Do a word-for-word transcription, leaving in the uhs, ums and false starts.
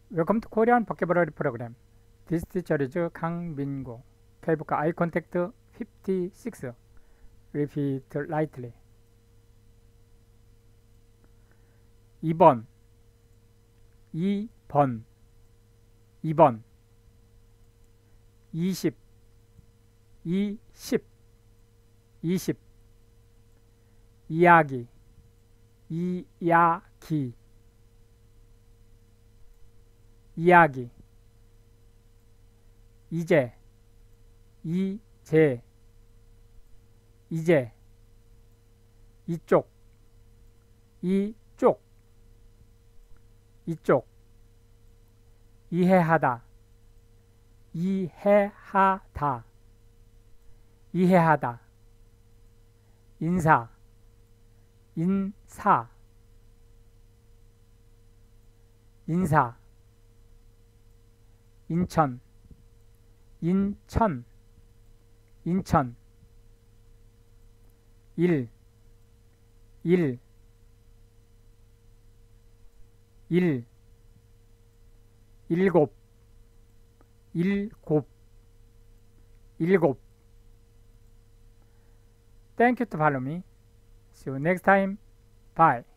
Welcome to Korean Vocabulary Program. This teacher is 강민구. Okay, book eye contact fifty-six. Repeat lightly. 이 번 이 번 이 번 이십 이십 이십 이야기 이야기 이야기 이제 이제 이제 이쪽 이쪽 이쪽 이해하다 이해하다 이해하다 인사 인사 인사 인천 인천 인천 일 일 일 일곱 일곱 일곱 Thank you to follow me. See you next time. Bye.